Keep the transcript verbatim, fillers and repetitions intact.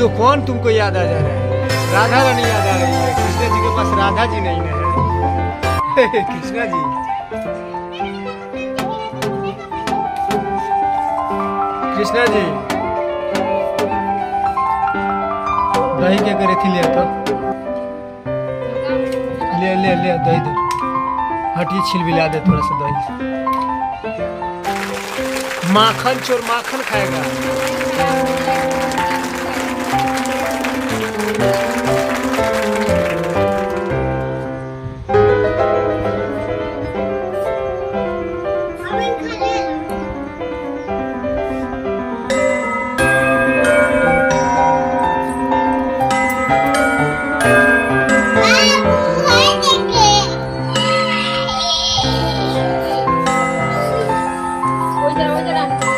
क्यों, कौन तुमको याद आ जा रहा है? राधा रानी याद आ रही है। कृष्णा जी के पास राधा जी नहीं है। कृष्णा जी, कृष्णा जी दही क्या करे थी, लिया तो ले ले ले दही दे, हटिए छिल भी ला दे थोड़ा सा दही। माखन चोर माखन खाएगा। वो जरा वो जरा